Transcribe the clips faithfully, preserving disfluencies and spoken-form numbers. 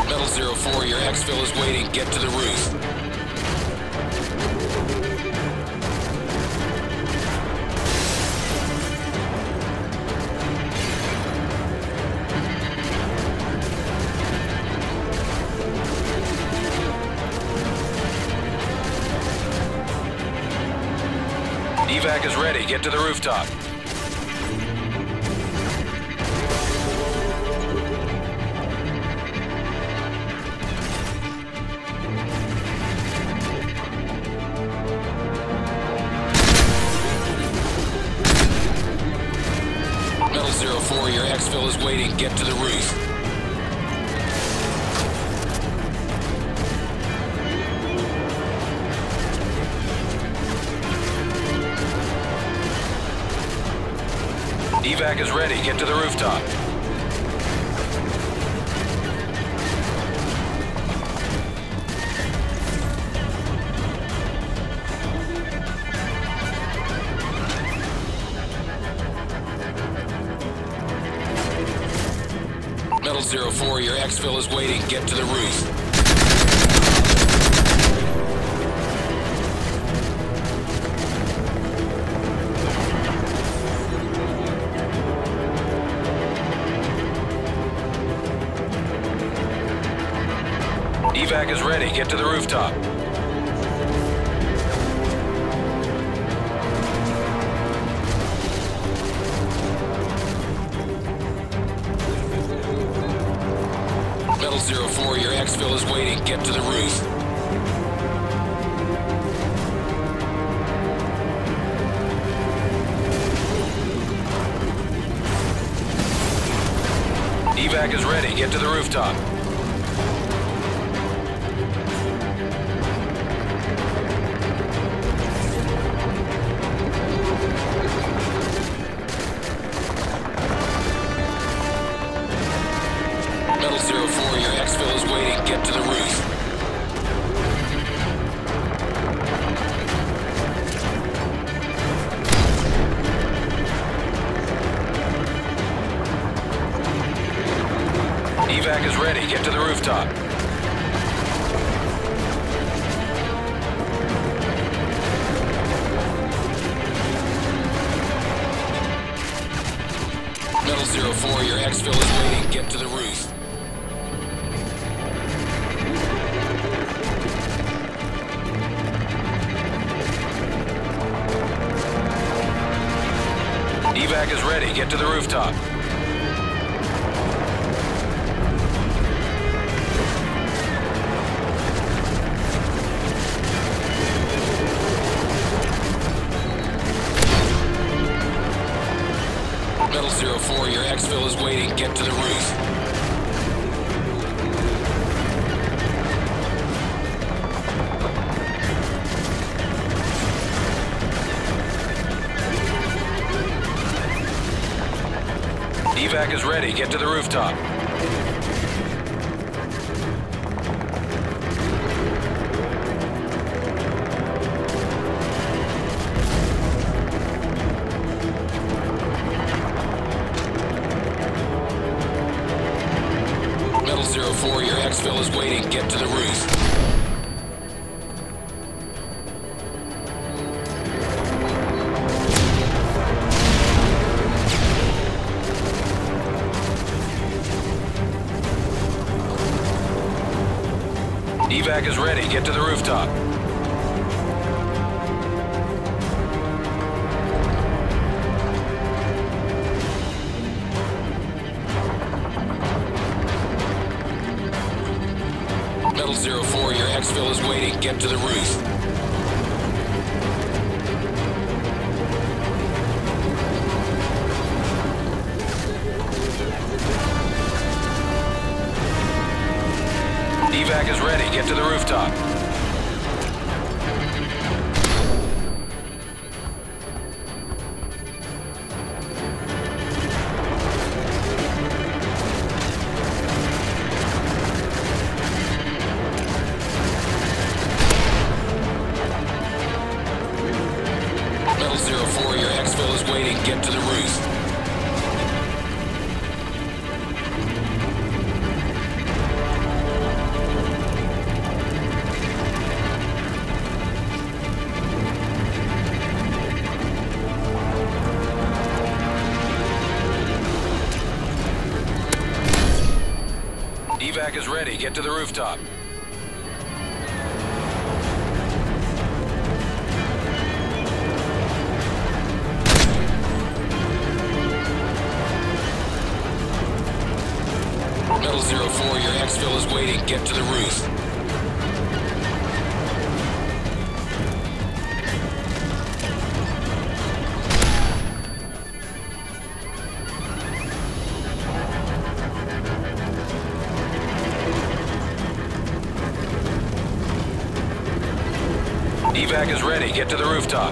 Metal zero four, your exfil is waiting. Get to the roof. Evac is ready. Get to the rooftop. Metal zero four, your exfil is waiting. Get to the roof. Evac is ready. Get to the rooftop. Metal zero four, your exfil is waiting. Get to the roof. Evac is ready. Get to the rooftop. Metal zero four, your exfil is waiting. Get to the roof. Evac is ready. Get to the rooftop. Metal zero four, your exfil is waiting. Get to the roof. Evac is ready. Get to the rooftop. Metal zero four, your exfil is waiting. Get to the roof. Evac is ready. Get to the rooftop. Metal zero four, your exfil is waiting. Get to the roof. Evac is ready. Get to the rooftop. Metal zero four, your exfil is waiting. Get to the roof. Evac is ready. Get to the rooftop. Metal zero four, your exfil is waiting. Get to the roof. Evac is ready. Get to the rooftop. Metal zero four, your exfil is waiting. Get to the roof. Evac is ready. Get to the rooftop. Metal zero four, your exfil is waiting. Get to the roof. Evac is ready. Get to the rooftop.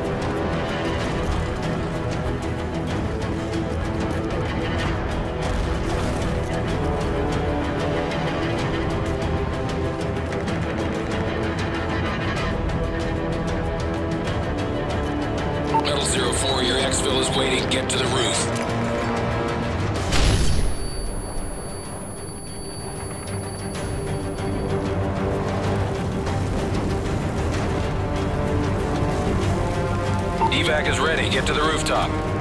Metal zero four, your exfil is waiting. Get to the roof. Evac is ready. Get to the rooftop.